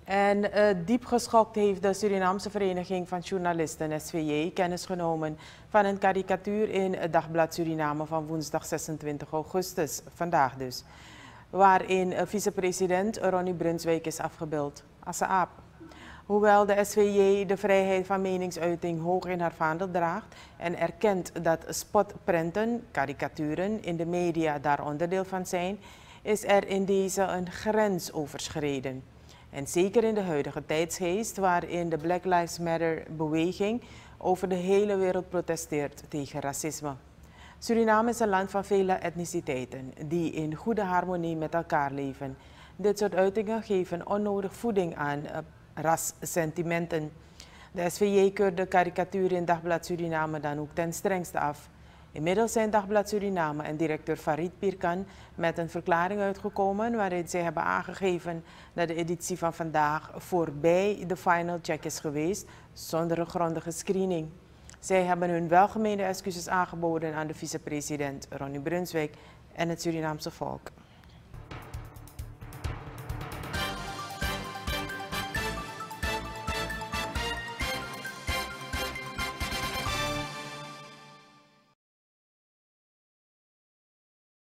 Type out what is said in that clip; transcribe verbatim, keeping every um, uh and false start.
En uh, diep geschokt heeft de Surinaamse Vereniging van Journalisten, S V J, kennis genomen van een karikatuur in het Dagblad Suriname van woensdag zesentwintig augustus, vandaag dus, waarin uh, vicepresident Ronnie Brunswijk is afgebeeld als een aap. Hoewel de S V J de vrijheid van meningsuiting hoog in haar vaandel draagt en erkent dat spotprenten, karikaturen in de media daar onderdeel van zijn, is er in deze een grens overschreden. En zeker in de huidige tijdsgeest waarin de Black Lives Matter beweging over de hele wereld protesteert tegen racisme. Suriname is een land van vele etniciteiten die in goede harmonie met elkaar leven. Dit soort uitingen geven onnodig voeding aan uh, rassentimenten. De S V J keurt de karikatuur in Dagblad Suriname dan ook ten strengste af. Inmiddels zijn Dagblad Suriname en directeur Farid Pirkan met een verklaring uitgekomen waarin zij hebben aangegeven dat de editie van vandaag voorbij de final check is geweest zonder een grondige screening. Zij hebben hun welgemeende excuses aangeboden aan de vicepresident Ronnie Brunswijk en het Surinaamse volk.